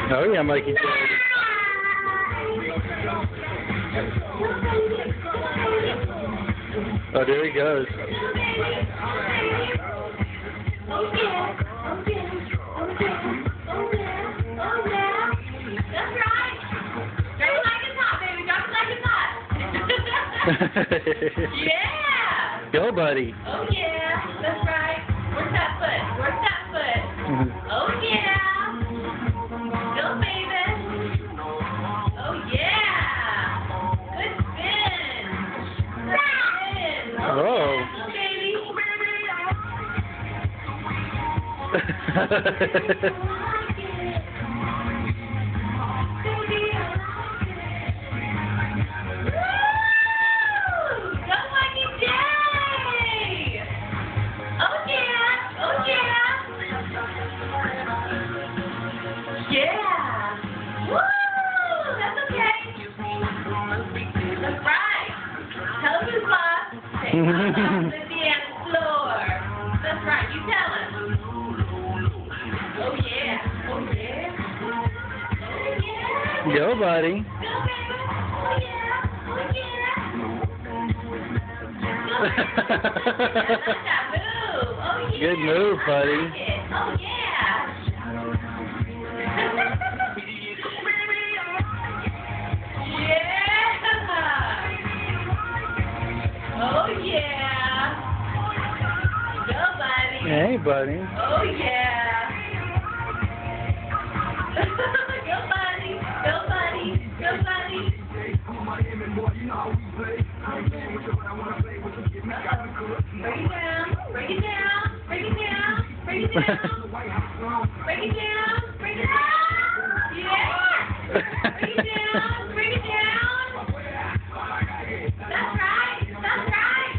Oh yeah, Mikey J. Oh, there he goes. Oh yeah, oh yeah, oh yeah, oh yeah, oh yeah. That's right. Drop it like it's hot, baby. Drop it like it's hot. Yeah. Go, buddy. Oh yeah, that's right. Where's that foot? Where's that foot? Oh yeah. Go, baby. Oh yeah. Good spin. Good spin. Oh Whoa. yeah. Go, baby. That's right, you tell him. Oh yeah, oh yeah. Oh yeah. Go, buddy. Go, baby. Oh yeah, oh yeah. Go, baby. I like that move. Oh yeah. Good move, buddy. I like it. Oh yeah. Oh yeah! Go, buddy! Hey, buddy. Oh yeah! Go, buddy! Go, buddy! Go, buddy! Break it down! Break it down! Break it down! Break it down! Break it down! Break it down! Yeah! Break it down! Break it down! That's right! That's right!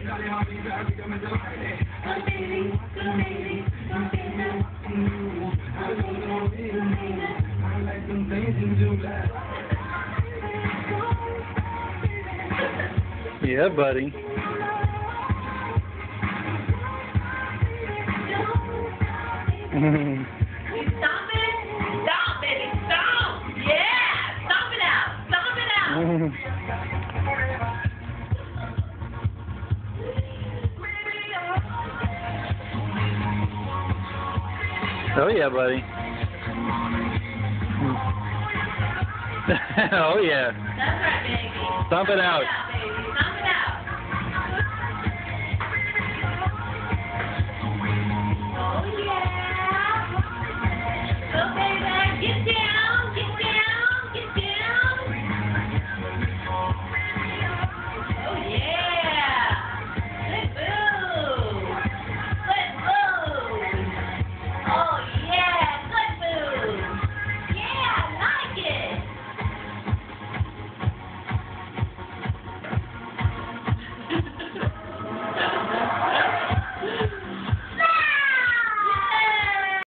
Go, baby! Go, baby! Go, baby! Yeah, buddy. Stomp it! Stomp, baby! Stomp! Yeah! Stomp it out! Stomp it out! Oh yeah, buddy. Oh yeah. That's right, baby. Stomp it out. Baby. Stomp